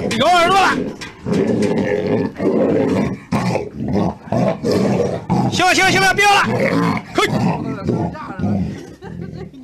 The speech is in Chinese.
有耳朵了。行了，别了，嘿。